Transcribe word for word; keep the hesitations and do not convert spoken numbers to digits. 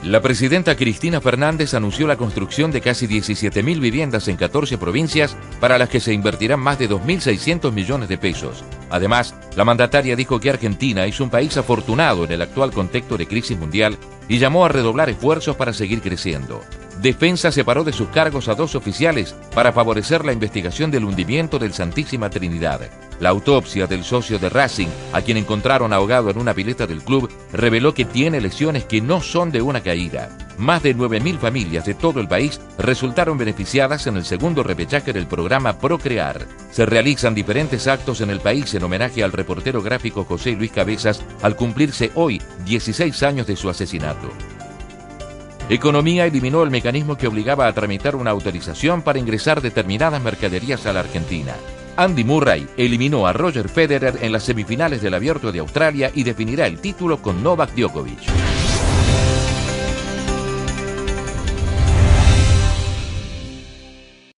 La presidenta Cristina Fernández anunció la construcción de casi diecisiete mil viviendas en catorce provincias para las que se invertirán más de dos mil seiscientos millones de pesos. Además, la mandataria dijo que Argentina es un país afortunado en el actual contexto de crisis mundial y llamó a redoblar esfuerzos para seguir creciendo. Defensa separó de sus cargos a dos oficiales para favorecer la investigación del hundimiento del Santísima Trinidad. La autopsia del socio de Racing, a quien encontraron ahogado en una pileta del club, reveló que tiene lesiones que no son de una caída. Más de nueve mil familias de todo el país resultaron beneficiadas en el segundo repechaje del programa Procrear. Se realizan diferentes actos en el país en homenaje al reportero gráfico José Luis Cabezas al cumplirse hoy dieciséis años de su asesinato. Economía eliminó el mecanismo que obligaba a tramitar una autorización para ingresar determinadas mercaderías a la Argentina. Andy Murray eliminó a Roger Federer en las semifinales del Abierto de Australia y definirá el título con Novak Djokovic.